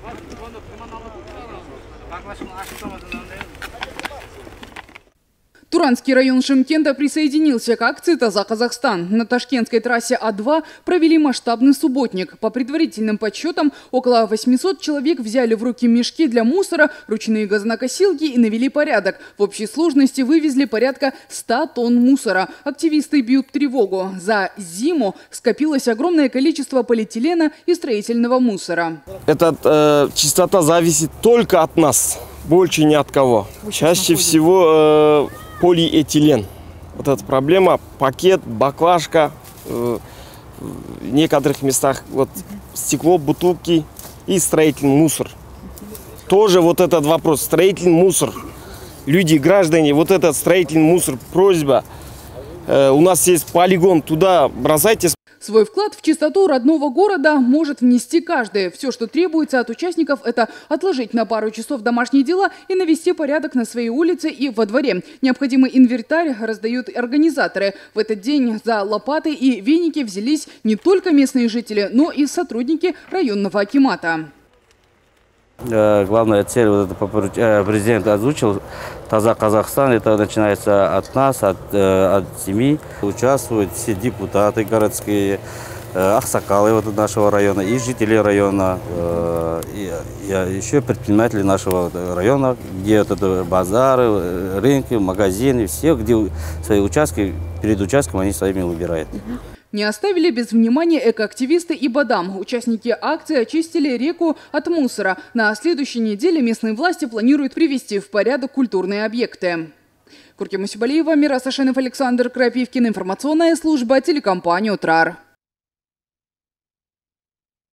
Туранский район Шымкента присоединился к акции «Таза Казахстан». На ташкентской трассе А2 провели масштабный субботник. По предварительным подсчетам, около 800 человек взяли в руки мешки для мусора, ручные газонокосилки и навели порядок. В общей сложности вывезли порядка 100 тонн мусора. Активисты бьют тревогу. За зиму скопилось огромное количество полиэтилена и строительного мусора. Эта чистота зависит только от нас, больше ни от кого. Чаще всего полиэтилен. Вот эта проблема, пакет, баклажка, в некоторых местах вот стекло, бутылки и строительный мусор. Тоже вот этот вопрос, строительный мусор. Люди, граждане, вот этот строительный мусор, просьба. У нас есть полигон, туда бросайте. Свой вклад в чистоту родного города может внести каждый. Все, что требуется от участников, это отложить на пару часов домашние дела и навести порядок на своей улице и во дворе. Необходимый инвентарь раздают организаторы. В этот день за лопаты и веники взялись не только местные жители, но и сотрудники районного акимата. Главная цель, вот это президент озвучил, «Таза Казахстан», это начинается от нас, от семьи. Участвуют все депутаты городские, аксакалы вот нашего района и жители района, и еще предприниматели нашего района, где вот это базары, рынки, магазины, все, где свои участки, перед участком они своими выбирают. Не оставили без внимания экоактивисты и Бадам. Участники акции очистили реку от мусора. На следующей неделе местные власти планируют привести в порядок культурные объекты. Курким Усибалиева, Мирас Ашенов, Александр Крапивкин. Информационная служба телекомпании «Утрар».